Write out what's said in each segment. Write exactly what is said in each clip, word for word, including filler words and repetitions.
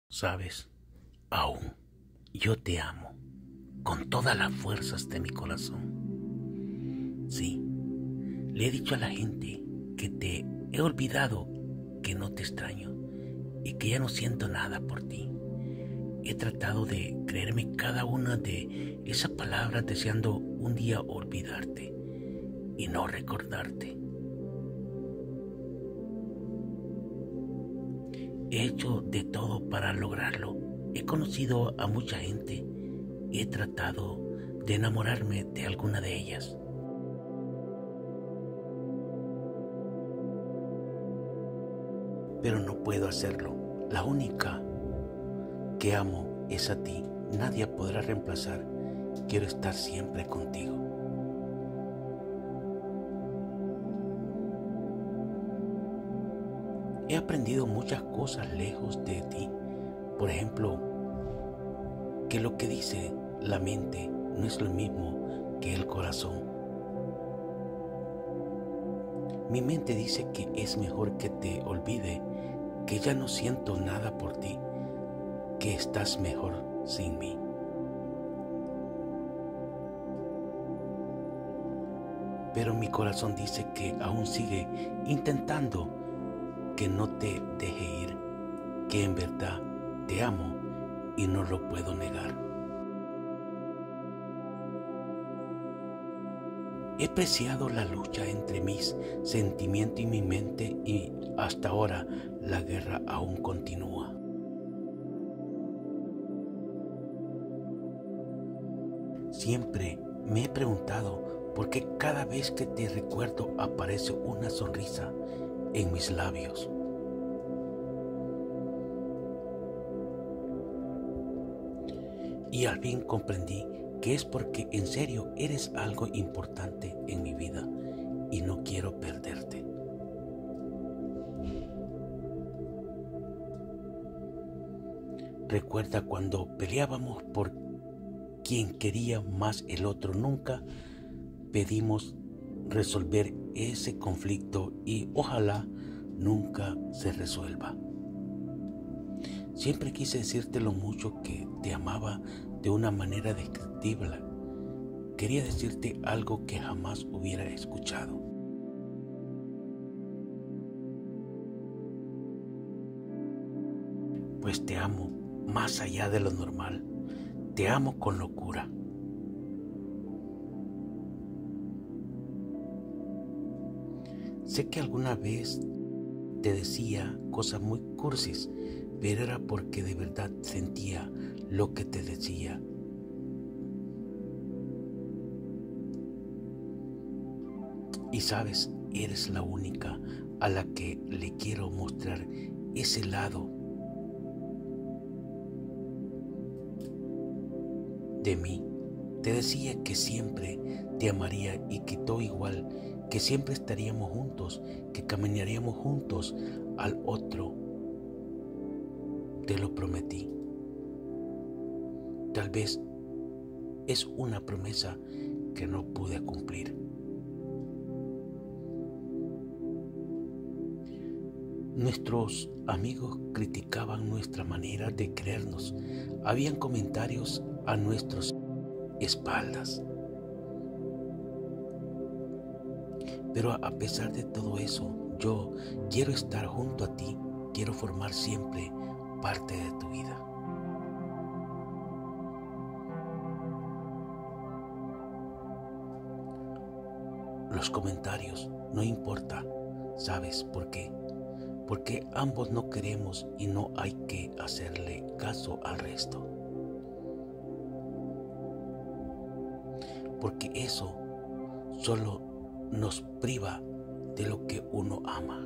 Sabes, aún yo te amo con todas las fuerzas de mi corazón. Sí, le he dicho a la gente que te he olvidado, que no te extraño y que ya no siento nada por ti. He tratado de creerme cada una de esas palabras deseando un día olvidarte y no recordarte. He hecho de todo para lograrlo. He conocido a mucha gente y he tratado de enamorarme de alguna de ellas. Pero no puedo hacerlo. La única que amo es a ti. Nadie podrá reemplazar. Quiero estar siempre contigo. He aprendido muchas cosas lejos de ti. Por ejemplo, que lo que dice la mente no es lo mismo que el corazón. Mi mente dice que es mejor que te olvide, que ya no siento nada por ti, que estás mejor sin mí. Pero mi corazón dice que aún sigue intentando que no te deje ir, que en verdad te amo y no lo puedo negar. He apreciado la lucha entre mis sentimientos y mi mente y hasta ahora la guerra aún continúa. Siempre me he preguntado por qué cada vez que te recuerdo aparece una sonrisa en mis labios. Y al fin comprendí que es porque en serio eres algo importante en mi vida y no quiero perderte. Recuerda cuando peleábamos por quien quería más el otro. Nunca pedimos resolver ese conflicto y ojalá nunca se resuelva. Siempre quise decirte lo mucho que te amaba de una manera descriptible. Quería decirte algo que jamás hubiera escuchado. Pues te amo más allá de lo normal. Te amo con locura. Sé que alguna vez te decía cosas muy cursis, pero era porque de verdad sentía lo que te decía. Y sabes, eres la única a la que le quiero mostrar ese lado de mí. Te decía que siempre te amaría y que todo igual, que siempre estaríamos juntos, que caminaríamos juntos al otro. Te lo prometí. Tal vez es una promesa que no pude cumplir. Nuestros amigos criticaban nuestra manera de creernos. Habían comentarios a nuestras espaldas. Pero a pesar de todo eso, yo quiero estar junto a ti, quiero formar siempre parte de tu vida. Los comentarios no importa, ¿sabes por qué? Porque ambos no queremos y no hay que hacerle caso al resto. Porque eso solo nos priva de lo que uno ama.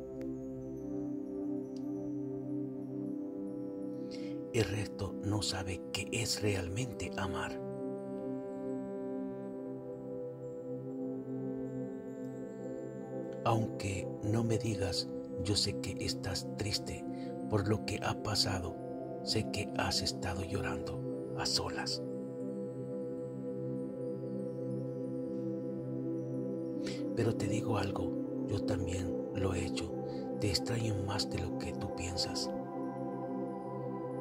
El resto no sabe qué es realmente amar. Aunque no me digas, yo sé que estás triste por lo que ha pasado. Sé que has estado llorando a solas. Pero te digo algo, yo también lo he hecho. Te extraño más de lo que tú piensas.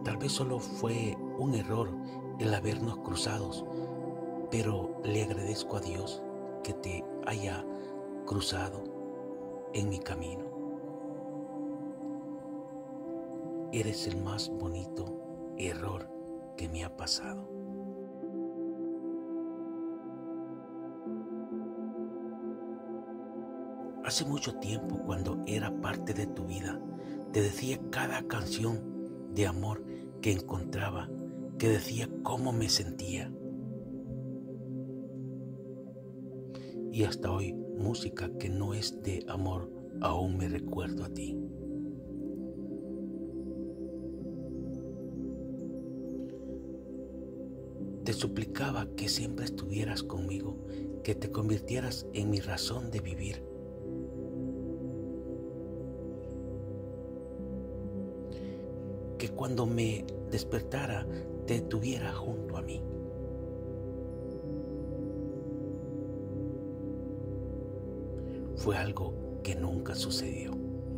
Tal vez solo fue un error el habernos cruzados, pero le agradezco a Dios que te haya cruzado en mi camino. Eres el más bonito error que me ha pasado. Hace mucho tiempo, cuando era parte de tu vida, te decía cada canción de amor que encontraba, que decía cómo me sentía. Y hasta hoy, música que no es de amor, aún me recuerdo a ti. Te suplicaba que siempre estuvieras conmigo, que te convirtieras en mi razón de vivir. Que cuando me despertara te tuviera junto a mí. Fue algo que nunca sucedió.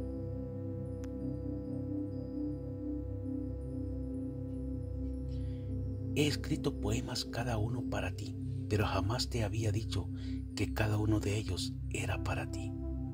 He escrito poemas cada uno para ti, pero jamás te había dicho que cada uno de ellos era para ti.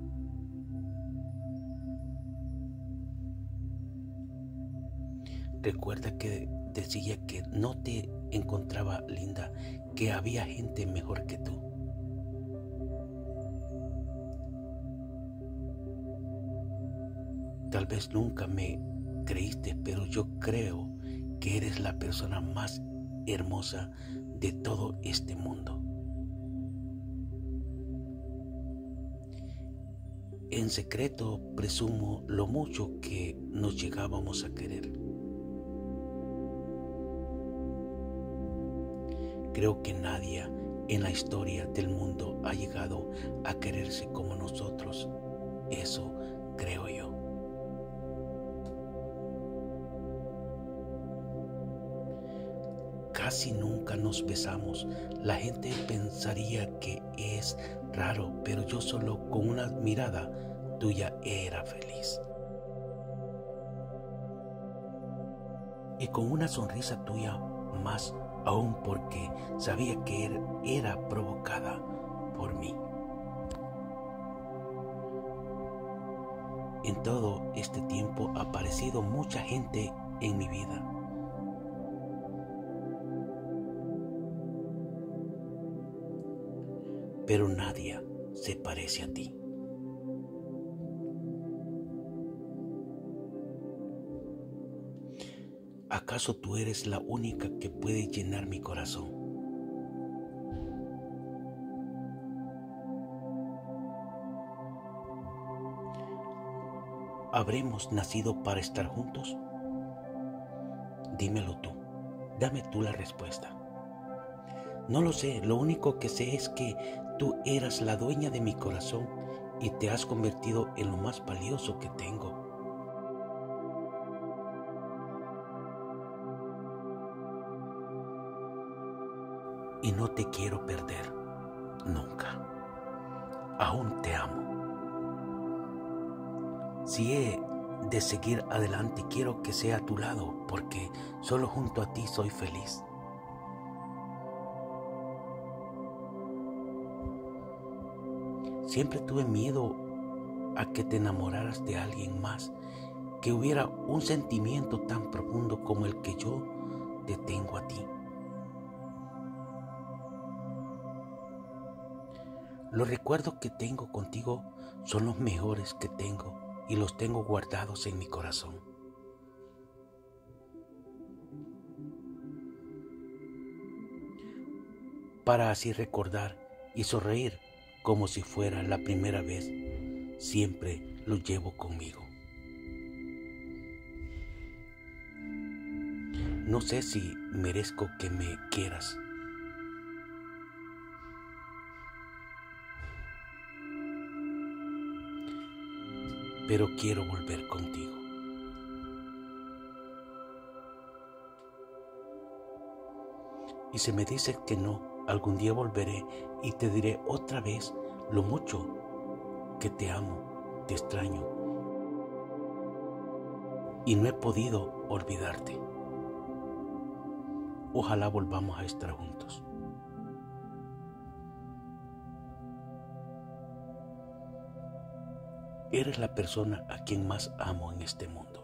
Recuerda que decía que no te encontraba linda, que había gente mejor que tú. Tal vez nunca me creíste, pero yo creo que eres la persona más hermosa de todo este mundo. En secreto presumo lo mucho que nos llegábamos a querer. Creo que nadie en la historia del mundo ha llegado a quererse como nosotros. Eso creo yo. Casi nunca nos besamos. La gente pensaría que es raro, pero yo solo con una mirada tuya era feliz. Y con una sonrisa tuya más aún, porque sabía que era provocada por mí. En todo este tiempo ha aparecido mucha gente en mi vida. Pero nadie se parece a ti. ¿Acaso tú eres la única que puede llenar mi corazón? ¿Habremos nacido para estar juntos? Dímelo tú, dame tú la respuesta. No lo sé, lo único que sé es que tú eras la dueña de mi corazón y te has convertido en lo más valioso que tengo. Y no te quiero perder nunca. Aún te amo. Si he de seguir adelante, quiero que sea a tu lado, porque solo junto a ti soy feliz. Siempre tuve miedo a que te enamoraras de alguien más, que hubiera un sentimiento tan profundo como el que yo te tengo a ti. Los recuerdos que tengo contigo son los mejores que tengo y los tengo guardados en mi corazón. Para así recordar y sonreír como si fuera la primera vez, siempre lo llevo conmigo. No sé si merezco que me quieras. Pero quiero volver contigo. Y si me dices que no, algún día volveré y te diré otra vez lo mucho que te amo, te extraño y no he podido olvidarte. Ojalá volvamos a estar juntos. Eres la persona a quien más amo en este mundo.